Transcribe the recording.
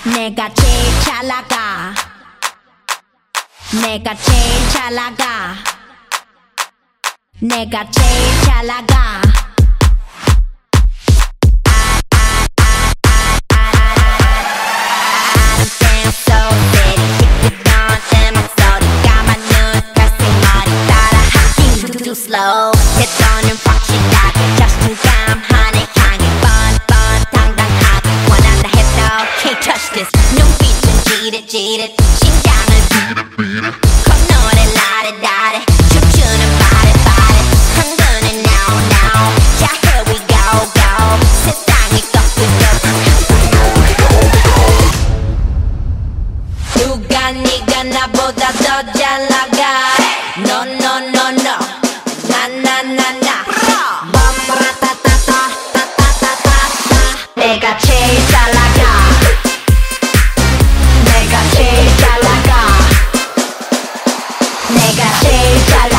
내가 제일 잘 나가. 내가 제일 잘 나가. 내가 제일 잘 나가. Slow 대전은 확실하게 자신감하네 향해 뻔뻔 당당하게 원한다 해도 can't touch this 눈빛은 지릿지릿 심장을 콧노래 라레라레 춤추는 바레바레 흥분은 now now 자 here we go go 세상이 꺾이고 누가 네가 나보다 더 잘 나가 No no no no 내가 제일 잘 나가. 내가 제일 잘 나가. 내가 제일 잘 나가.